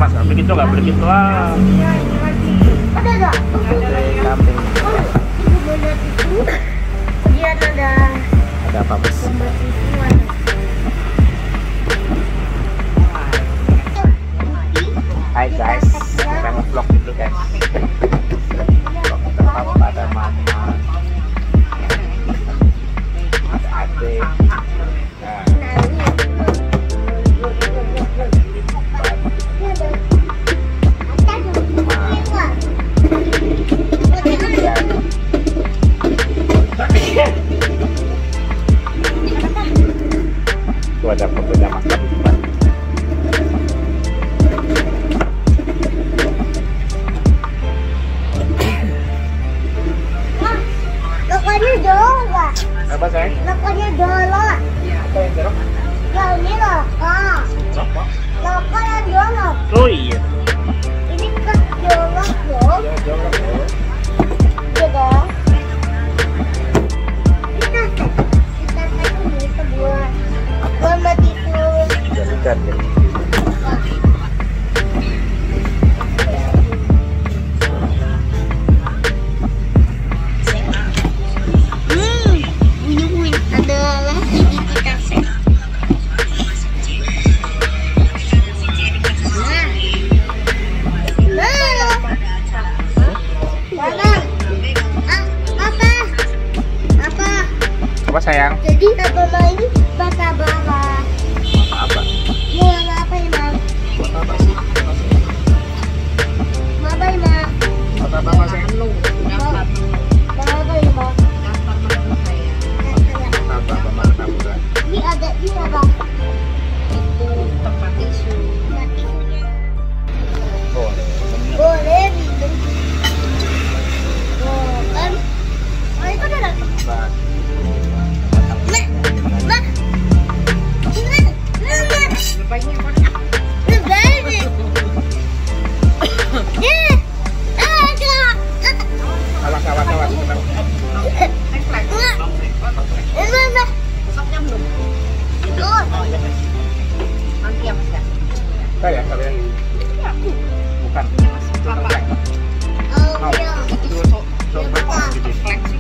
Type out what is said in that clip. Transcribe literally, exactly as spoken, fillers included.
mas, nggak begitu, nggak begitu ah. Ada nggak? Kambing. Iya ada. Ada apa bos? Hai guys, kita nge-vlog dulu guys. Vlog tetap pada mama, ada adik. Nah, itu ada pembeda makan di depan. Lokonya jorok nggak? Apa sayang? Lokonya jorok. Apa yang jorok? Ya ini loko. Apa? Loko yang jorok. Oh iya. Ini kan jorok dong. Ya jorok. Iya dong. Kita kita kan bisa buat buat mati itu. Jadikan ya. Hmm, bunyi-bunyi adalah ini kita set. Apa sayang? Jadi apa ini bata bara. Apa? Mau apa ini bang? Apa sih? Apa ini bang? Apa apa sayang? Apa ini bang? Apa apa makan apa? Ini ada ini apa? Itu tempat tisu. Tempat tisunya. Boleh. Boleh minum. Oh kan? Oh itu ada. Apa? Awas awas awas. Saya kalian. Bukan. Mau. Itu sok sok.